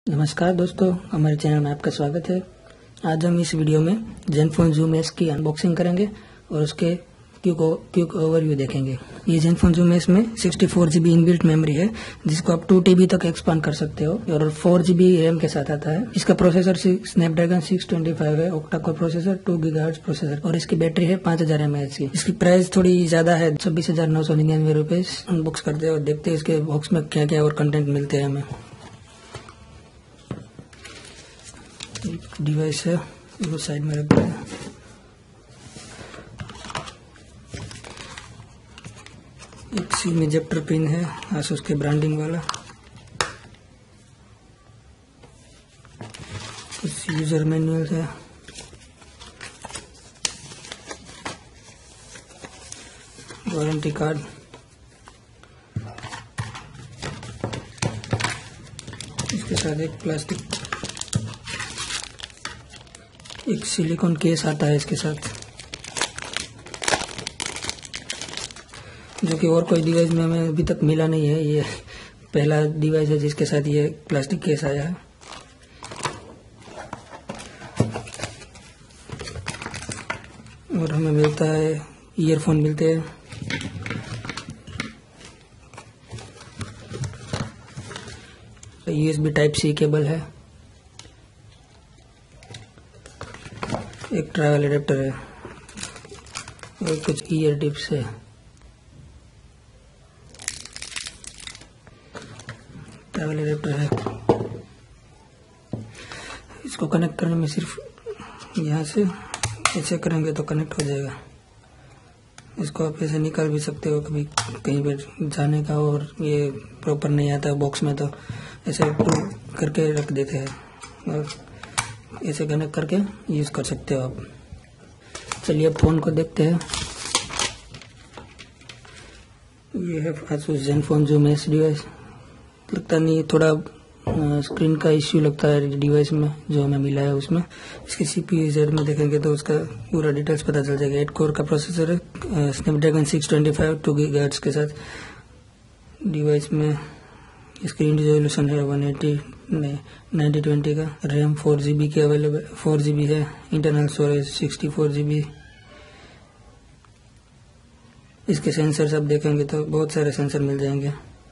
नमस्कार दोस्तों, हमारे चैनल में आपका स्वागत है। आज हम इस वीडियो में जेनफोन जूम एस की अनबॉक्सिंग करेंगे और उसके क्विक ओवरव्यू देखेंगे। ये जेनफोन जूम एस में 64 GB इनबिल्ट मेमोरी है, जिसको आप 2 TB तक एक्सपांड कर सकते हो और 4 GB रैम के साथ आता है। इसका प्रोसेसर स्नैपड्रैगन 625 है, octa core processor, 2 GHz processor और इसकी बैटरी है 5000 mAh की। इसकी प्राइस थोड़ी ज्यादा है, 26,999 रुपए। अनबॉक्स करते हैं और देखते हैं इसके बॉक्स में क्या क्या और कंटेंट मिलते हैं हमें। डिवाइस है, वो साइड में रखते हैं। एक सिम इजेक्टर पिन है, आसूस के ब्रांडिंग वाला। कुछ यूजर मैनुअल है। वारंटी कार्ड, इसके साथ एक प्लास्टिक एक सिलिकॉन केस आता है इसके साथ, जो कि और कोई डिवाइस में हमें अभी तक मिला नहीं है। ये पहला डिवाइस है जिसके साथ ये प्लास्टिक केस आया है। और हमें मिलता है ईयरफोन मिलते हैं। USB Type-C केबल है। एक ट्रैवल एडेप्टर है और कुछ ईयर टिप्स है। ट्रैवल एडेप्टर है। इसको कनेक्ट करने में सिर्फ यहाँ से ऐसे करेंगे तो कनेक्ट हो जाएगा। इसको आप ऐसे निकाल भी सकते हो कभी कहीं पर जाने का और ये प्रॉपर नहीं आता बॉक्स में, तो ऐसे पुल करके रख देते हैं और ऐसे कनेक्ट करके यूज कर सकते हो आप। चलिए अब फोन को देखते हैं। ये है Asus Zenfone Zoom S device. लगता नहीं, थोड़ा स्क्रीन का इश्यू लगता है डिवाइस में जो हमें मिला है उसमें। इसकी CPU Z में देखेंगे तो उसका पूरा डिटेल्स पता चल जाएगा। 8 कोर का प्रोसेसर है, स्नैपड्रैगन 625 2 GHz के साथ। डिवाइस में स्क्रीन रिजोल्यूशन है 180x9020 का। रैम 4 GB की अवेलेबल 4 GB है। Internal storage 64 GB। इसके सेंसर सब देखेंगे तो बहुत सारे सेंसर मिल जाएंगे।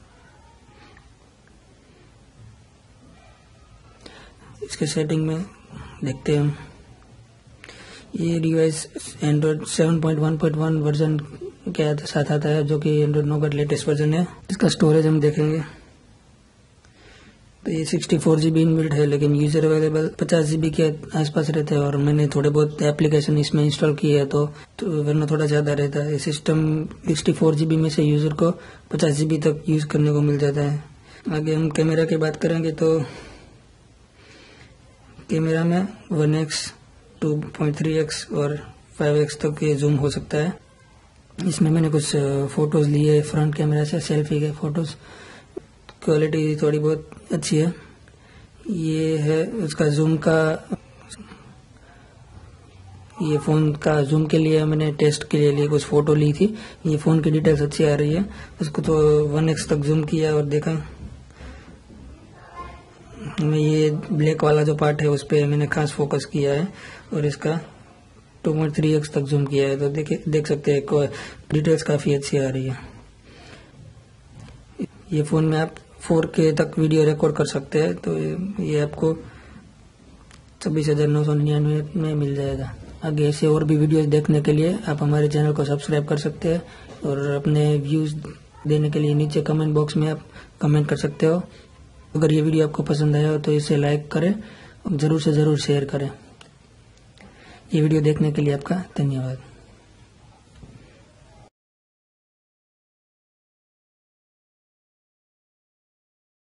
इसके सेटिंग में देखते हैं हम। ये डिवाइस एंड्रॉइड 7.1.1 वर्जन के साथ आता है, जो कि एंड्रॉइड 9 का लेटेस्ट वर्जन है। इसका स्टोरेज हम देखेंगे तो ये 64 GB इनबिल्ट है, लेकिन यूजर अवेलेबल 50 GB के आसपास रहते हैं और मैंने थोड़े बहुत एप्लीकेशन इसमें इंस्टॉल किए हैं तो वरना थोड़ा ज़्यादा रहता है। सिस्टम 64 GB में से यूजर को 50 GB तक यूज करने को मिल जाता है। आगे हम कैमरा की बात करेंगे तो कैमरा में 1x, 2.3x और 5x तक ये जूम हो सकता है। इसमें मैंने कुछ फोटोज लिए फ्रंट कैमरा से, सेल्फी के फोटोज। क्वालिटी थोड़ी बहुत अच्छी है। ये है उसका जूम का, ये फोन का जूम के लिए मैंने टेस्ट के लिए कुछ फोटो ली थी। ये फोन की डिटेल्स अच्छी आ रही है। उसको तो 1x तक जूम किया और देखा। मैं ये ब्लैक वाला जो पार्ट है उस पर मैंने खास फोकस किया है और इसका 2.3x तक जूम किया है, तो देख सकते हैं डिटेल्स काफी अच्छी आ रही है। ये फोन में आप 4K तक वीडियो रिकॉर्ड कर सकते हैं, तो ये आपको 26,999 में मिल जाएगा। आगे ऐसे और भी वीडियोस देखने के लिए आप हमारे चैनल को सब्सक्राइब कर सकते हैं और अपने व्यूज देने के लिए नीचे कमेंट बॉक्स में आप कमेंट कर सकते हो। अगर ये वीडियो आपको पसंद आया हो तो इसे लाइक करें और जरूर से जरूर शेयर करें। ये वीडियो देखने के लिए आपका धन्यवाद।